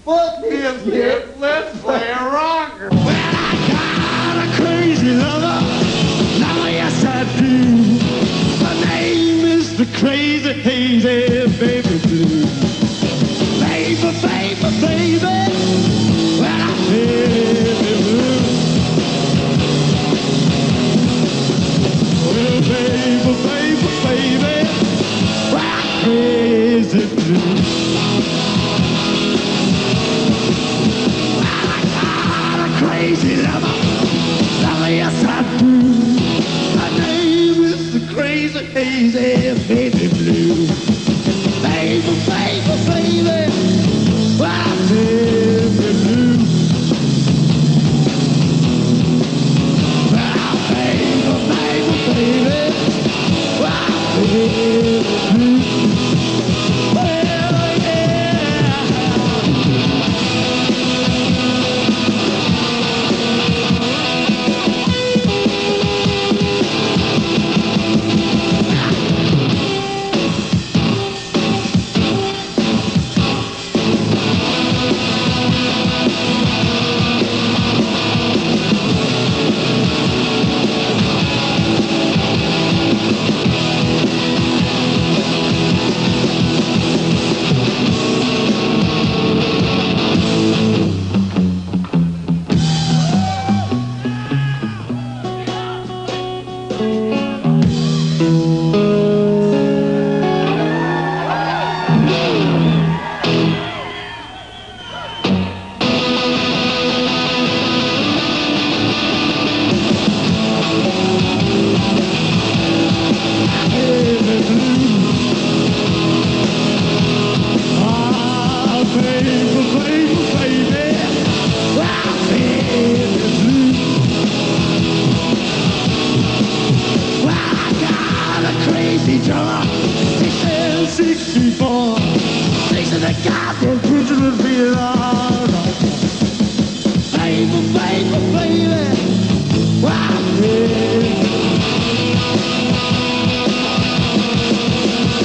Foot biscuit, let's play a rocker. Well, I got a crazy lover. Now yes I do. Her name is the crazy hazy baby blue. Baby, baby, baby. Well, I baby blue. Well, baby, baby, baby. Well, I'm crazy blue. Crazy lover, yes I do. My name is the crazy hazy baby blue. Baby, baby, baby, well, baby blue. Well, baby, baby, baby, well, baby blue. Well, yeah.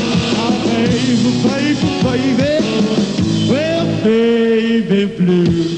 Baby, well, baby blue.